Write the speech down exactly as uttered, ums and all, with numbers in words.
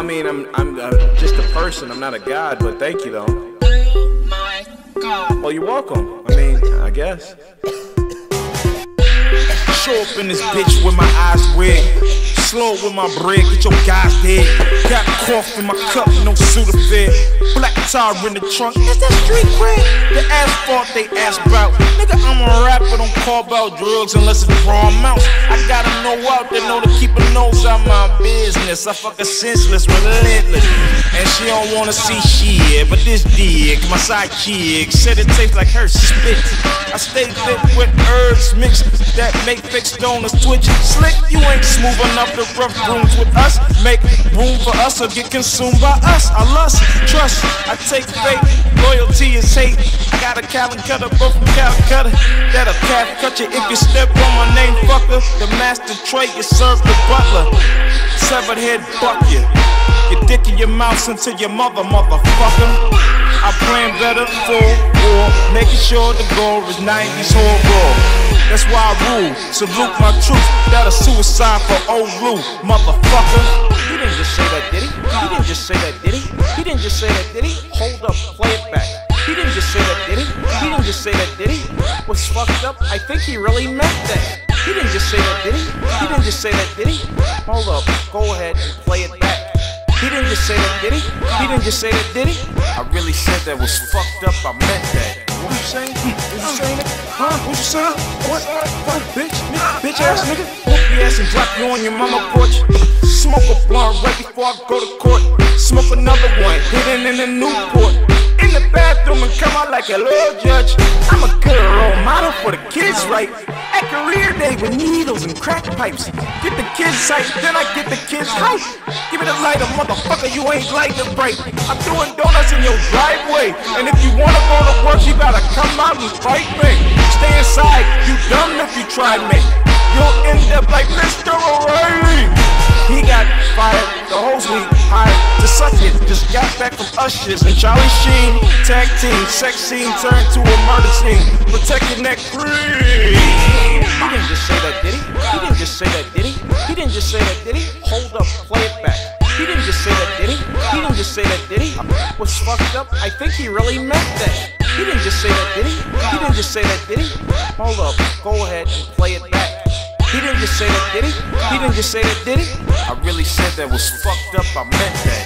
I mean, I'm I'm uh, just a person. I'm not a god, but thank you though. Oh my God. Well, you're welcome. I mean, I guess. Show up in this bitch with my eyes red. Slow with my bread, get your guys dead. Got cough in my cup, no Sudafed. Black tar in the trunk, is that street cred? The asphalt they ask about. Nigga, I'm a rapper, don't call about drugs unless it's raw amounts. I gotta know out there, know to keep a nose out my business. I fuck a senseless, relentless. And she don't wanna see shit, but this dick, my sidekick, said it tastes like her spit. I stay lit with herbs mixed that make fake stoners twitch. Slick, you ain't smooth enough to rough rooms with us. Make room for us or get consumed by us. I lust, trust, I take fate. Loyalty is hate. I got a Calcutta, both from Calcutta. That'll calf cut you if you step on my name, fucker. The master tray is served the butler. Severed head buck you. Your dick in your mouth until your mother, motherfucker. I plan better for war, making sure the goal is nineties horror. That's why I rule, salute my troops. That a suicide for old Lou, motherfucker. He didn't just say that, did he? He didn't just say that, did he? He didn't just say that, did he? Hold up, play it back. He didn't just say that, did he? He didn't just say that, did he? What's fucked up? I think he really meant that. He didn't just say that, did he? He didn't just say that, did he? Hold up, go ahead and play it back. He didn't just say that, did he? He didn't just say that, did he? I really said that was fucked up, I meant that. What you saying? What you saying? Huh? What you saying? What? What? Bitch? Nigga? Bitch ass nigga? Whoop your ass and drop you on your mama porch. Smoke a blunt right before I go to court. Smoke another one, hidden in the Newport. In the bathroom and come out like a little judge. I'm a good role model for the kids, right? At career day with needles and crack pipes. Get the kids hype, then I get the kids hype. Give it a lighter, motherfucker, you ain't lighting it right. I'm doing donuts in your driveway. And if you wanna go to work, you gotta come out and fight me. Stay inside, you dumb if you try me. You'll end up like Mister O'Reilly. He got fired, the hoes we hired to suck it. Just got back from Ushers and Charlie Sheen. Tag team, sex scene turned to a murder scene. Protect your neck free. He didn't just say that, did he? He didn't just say that, did he? He didn't just say that, did he? Hold up, play it back. He didn't just say that, did he? He didn't just say that, did he? What's fucked up? I think he really meant that. He didn't just say that, did he? He didn't just say that, did he? Hold up, go ahead and play it back. He didn't just say that, did he? He didn't just say that, did he? I really said that was fucked up, I meant that.